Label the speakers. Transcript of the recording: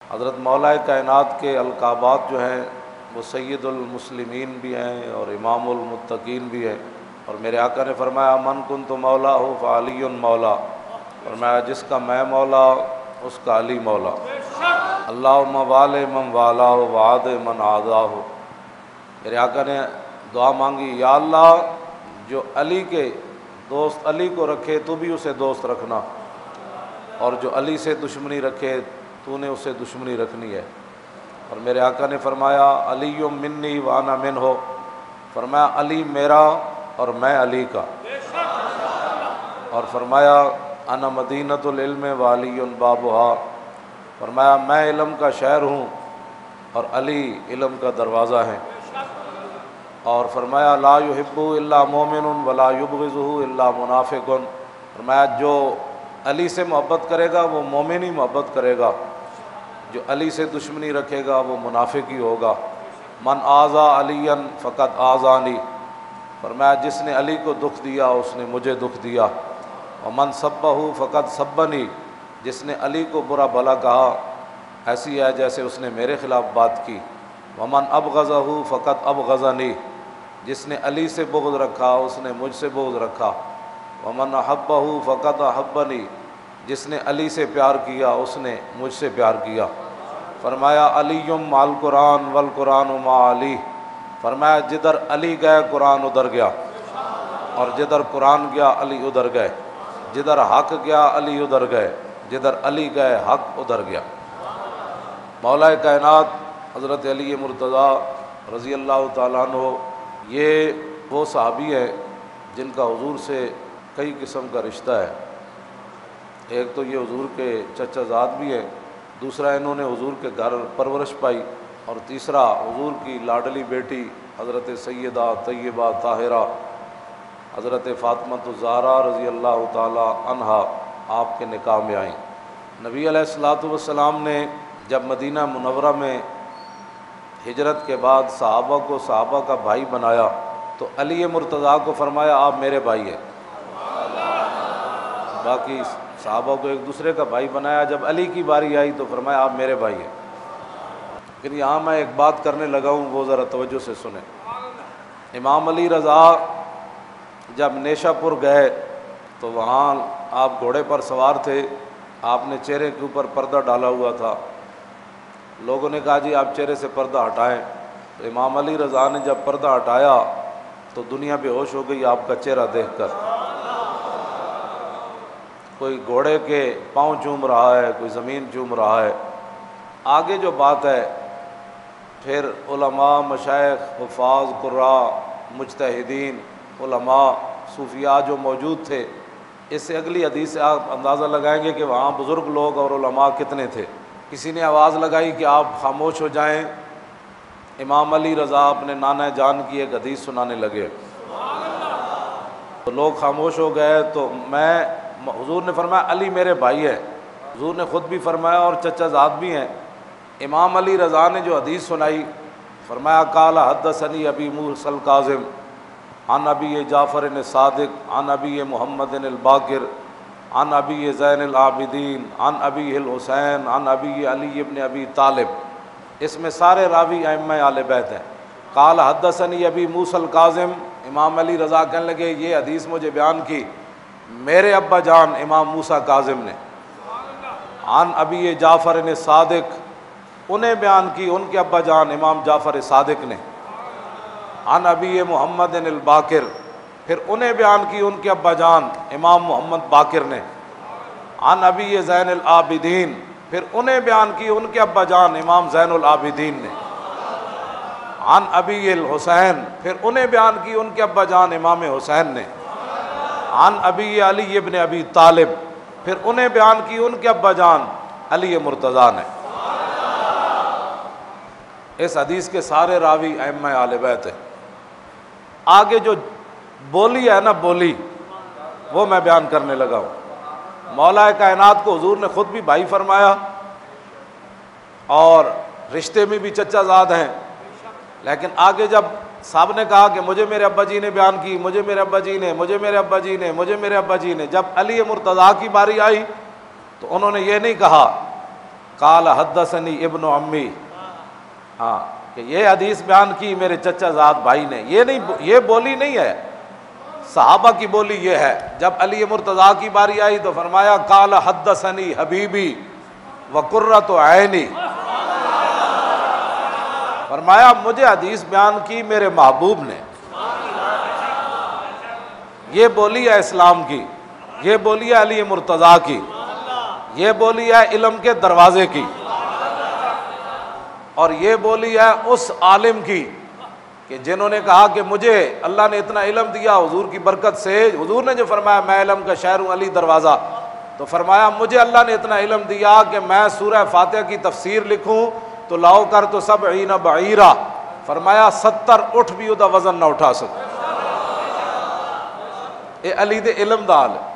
Speaker 1: حضرت مولا کائنات کے القابات جو ہیں وہ سید المسلمین بھی ہیں اور امام المتقین بھی ہیں، اور میرے آقا نے فرمایا من کنت مولا ہو فعلی مولا، فرمایا جس کا میں مولا اس کا علی مولا۔ اللہم وال من والا ہو وعاد من عادا ہو۔ میرے آقا نے دعا مانگی، یا اللہ جو علی کے دوست علی کو رکھے تو بھی اسے دوست رکھنا، اور جو علی سے دشمنی رکھے تو نے اسے دشمنی رکھنی ہے۔ اور میرے آقا نے فرمایا علی منی وانا منہ، فرمایا علی میرا اور میں علی کا، اور فرمایا انا مدینۃ العلم وعلی بابھا، فرمایا میں علم کا شہر ہوں اور علی علم کا دروازہ ہے۔ اور فرمایا لا یحب الا مومن ولا یبغضہ الا منافق، فرمایا جو علی سے محبت کرے گا وہ مومن ہی محبت کرے گا، جو علی سے دشمنی رکھے گا وہ منافق ہی ہوگا۔ من آذا علی فقد آذانی، فرمایا جس نے علی کو دکھ دیا اس نے مجھے دکھ دیا۔ ومن سبہ فقد سبنی، جس نے علی کو برا بھلا کہا ایسی ہے جیسے اس نے میرے خلاف بات کی۔ ومن ابغضہ فقد ابغضنی، جس نے علی سے بغض رکھا اس نے مجھ سے بغض رکھا۔ ومن احبہ فقد احبنی، جس نے علی سے پیار کیا اس نے مجھ سے پیار کیا۔ فرمایا علی مع القرآن والقرآن مع علی، فرمایا جدھر علی گئے قرآن ادھر گیا، اور جدھر قرآن گیا علی ادھر گئے، جدھر حق گیا علی ادھر گئے، جدھر علی گئے حق ادھر گیا۔ مولا کائنات حضرت علی مرتضیٰ رضی اللہ تعالیٰ عنہ یہ وہ صحابی ہیں جن کا حضور سے کئی قسم کا رشتہ ہے۔ ایک تو یہ حضور کے چچا زاد بھی ہے، دوسرا انہوں نے حضور کے گھر پرورش پائی، اور تیسرا حضور کی لاڈلی بیٹی حضرت سیدہ طیبہ طاہرہ حضرت فاطمہ الزہرا رضی اللہ تعالی عنہا آپ کے نکاح میں آئیں۔ نبی علیہ الصلوۃ والسلام نے جب مدینہ منورہ میں ہجرت کے بعد صحابہ کو صحابہ کا بھائی بنایا تو علی مرتضیٰ کو فرمایا آپ میرے بھائی ہیں، باقی صحابہ کو ایک دوسرے کا بھائی بنایا، جب علی کی باری آئی تو فرمایا آپ میرے بھائی ہیں۔ لیکن یہاں میں ایک بات کرنے لگا ہوں وہ ذرا توجہ سے سنیں۔ امام علی رضا جب نیشا پور گئے تو وہاں آپ گھوڑے پر سوار تھے، آپ نے چہرے کے اوپر پردہ ڈالا ہوا تھا، لوگوں نے کہا جی آپ چہرے سے پردہ ہٹائیں، تو امام علی رضا نے جب پردہ ہٹایا تو دنیا بے ہوش ہو گئی آپ کا چہرہ دیکھ کر۔ کوئی گھوڑے کے پاؤں چوم رہا ہے، کوئی زمین چوم رہا ہے۔ آگے جو بات ہے پھر علماء، مشائخ، حفاظ، قراء، مجتہدین، علماء، صوفیاء جو موجود تھے، اس سے اگلی حدیث سے آپ اندازہ لگائیں گے کہ وہاں بزرگ لوگ اور علماء کتنے تھے۔ کسی نے آواز لگائی کہ آپ خاموش ہو جائیں، امام علی رضا اپنے نانا جان کی ایک حدیث سنانے لگے، تو لوگ خاموش ہو گئے۔ تو حضور نے فرمایا علی میرے بھائی ہے، حضور نے خود بھی فرمایا اور چچا زاد بھی ہیں۔ امام علی رضا نے جو حدیث سنائی فرمایا قال حدثنی ابی موسیٰ الکاظم عن ابی جعفر الصادق عن ابی محمد الباقر عن ابی زین العابدین عن ابی الحسین عن ابی علی ابن ابی طالب، اس میں سارے راوی ائمہ اہل بیت ہیں۔ قال حدثنی ابی موسیٰ الکاظم، امام علی رضا کہنے لگے یہ حدیث مجھے بیان کی میرے ابا جان امام موسیٰ کاظم نے، عن ابی جعفر الصادق، انہیں بیان کی ان کے ابا جان امام جعفر صادق نے، عن ابی محمد الباقر، پھر انہیں بیان کی ان کے ابا جان امام محمد باقر نے، عن ابی زین العابدین، پھر انہیں بیان کی ان کے ابا جان امام زین العابدین نے، عن ابی الحسین، پھر انہیں بیان کی ان کے ابا جان امام حسین نے، عن ابی علی ابن ابی طالب، پھر انہیں بیان کی ان کے ابا جان علی مرتضیٰ نے۔ اس حدیث کے سارے راوی ائمہ اہل بیت ہیں۔ آگے جو بولی ہے نا بولی، وہ میں بیان کرنے لگا ہوں۔ مولا کائنات کو حضور نے خود بھی بھائی فرمایا اور رشتے میں بھی چچا زاد ہیں، لیکن آگے جب صاحب نے کہا کہ مجھے میرے ابا جی نے بیان کی، مجھے میرے ابا جی نے، مجھے میرے ابا جی نے، مجھے میرے ابا جی نے، جب علی مرتضیٰ کی باری آئی تو انہوں نے یہ نہیں کہا قال حدثنی ابن عمی، ہاں کہ یہ حدیث بیان کی میرے چچا زاد بھائی نے. یہ بولی نہیں ہے، صحابہ کی بولی یہ ہے. جب علی مرتضیٰ کی باری آئی تو فرمایا قال حدثنی حبیبی وقرۃ عینی، فرمایا مجھے حدیث بیان کی میرے محبوب نے. یہ بولی ہے اسلام کی، یہ بولی ہے علی مرتضیٰ کی، یہ بولی ہے علم کے دروازے کی، اور یہ بولی ہے اس عالم کی کہ جنہوں نے کہا کہ مجھے اللہ نے اتنا علم دیا حضور کی برکت سے. حضور نے جو فرمایا میں علم کا شہر ہوں علی دروازہ، تو فرمایا مجھے اللہ نے اتنا علم دیا کہ میں سورہ فاتحہ کی تفسیر لکھوں تو لاؤ کر تو 70 بعیرہ، فرمایا 70 اٹھ بھی وہ وزن نہ اٹھا سکے. اے علی دے علم دا حال ہے.